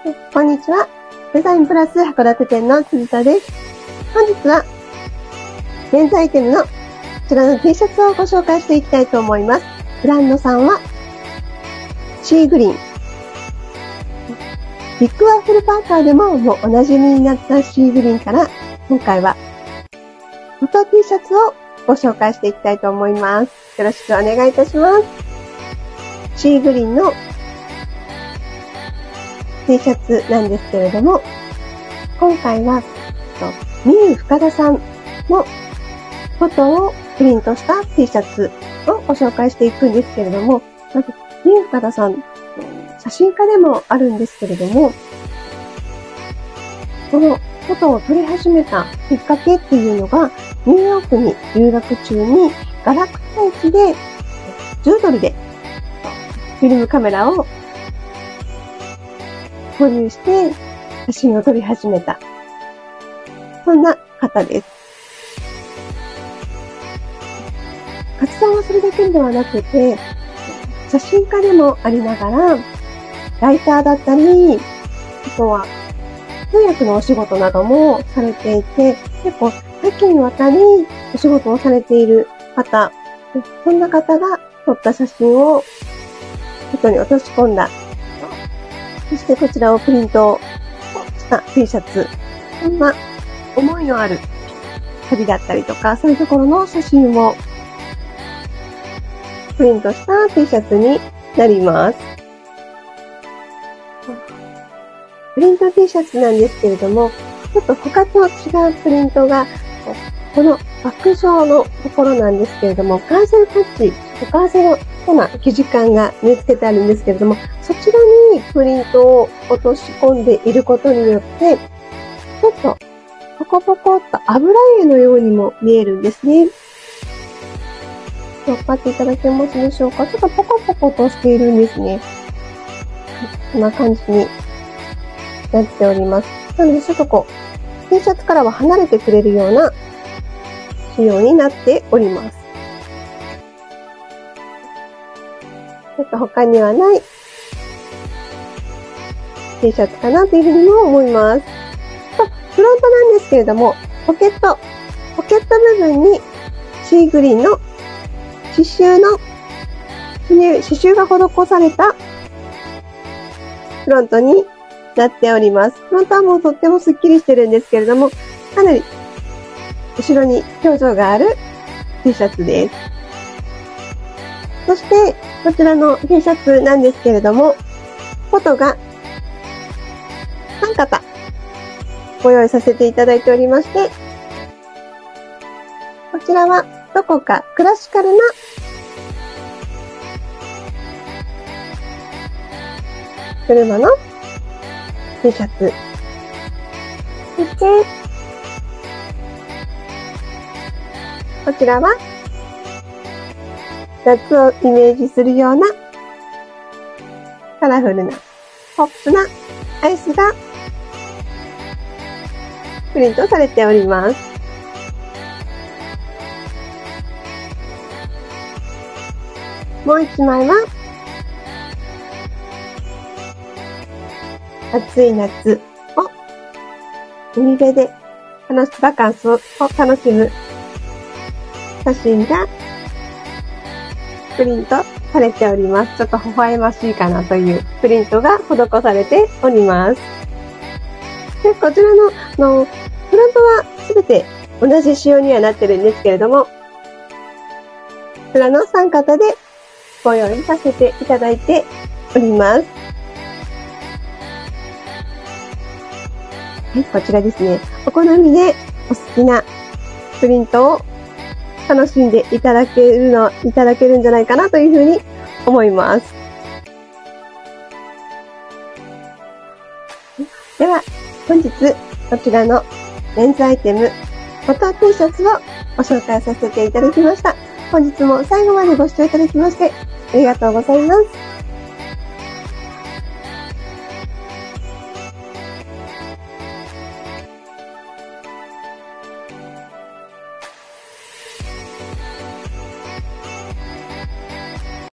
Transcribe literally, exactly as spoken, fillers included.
こんにちは。デザインプラス函館店の辻田です。本日はメンズアイテムのこちらの T シャツをご紹介していきたいと思います。ブランドさんはシーグリーン。ビッグワッフルパーカーでももうお馴染みになったシーグリーンから今回はフォト T シャツをご紹介していきたいと思います。よろしくお願いいたします。シーグリーンの T シャツなんですけれども、今回はミユ深田さんのフォトをプリントした T シャツをご紹介していくんですけれども、まずミユ深田さん、写真家でもあるんですけれども、このフォトを撮り始めたきっかけっていうのが、ニューヨークに留学中にガラクタ駅でじゅうドルでフィルムカメラを購入して写真を撮り始めた。そんな方です。活動はそれだけではなくて、写真家でもありながら、ライターだったり、あとは通訳のお仕事などもされていて、結構多岐にわたりお仕事をされている方、そんな方が撮った写真を外に落とし込んだ。そしてこちらをプリントした T シャツ。そんな思いのある旅だったりとか、そういうところの写真をプリントした T シャツになります。プリント T シャツなんですけれども、ちょっと他と違うプリントが、このバック上のところなんですけれども、ガーゼルパッチ、ガーゼルとな生地感が縫い付けてあるんですけれども、そちらにプリントを落とし込んでいることによって、ちょっとポコポコっと油絵のようにも見えるんですね。わかっていただけますでしょうか？ちょっとポコポコとしているんですね。こんな感じになっております。なのでちょっとこう、T シャツからは離れてくれるような仕様になっております。ちょっと他にはない T シャツかなというふうにも思います。と、フロントなんですけれども、ポケット、ポケット部分にシーグリーンの刺繍の、刺繍が施されたフロントになっております。フロントはもうとってもスッキリしてるんですけれども、かなり後ろに表情がある T シャツです。そして、こちらの T シャツなんですけれども、フォトがさん型ご用意させていただいておりまして、こちらはどこかクラシカルな車の T シャツ。そして、こちらは夏をイメージするようなカラフルなポップなアイスがプリントされております。もう一枚は暑い夏を海辺で楽しバカンスを楽しむ写真がプリントされております。ちょっと微笑ましいかなというプリントが施されております。で、こちらの、のフロントはすべて同じ仕様にはなってるんですけれども、こちらのさん型でご用意させていただいております。はい、こちらですね。お好みでお好きなプリントを楽しんでいただけるの、いただけるんじゃないかなというふうに思います。では、本日こちらのメンズアイテム、フォト T シャツをご紹介させていただきました。本日も最後までご視聴いただきましてありがとうございます。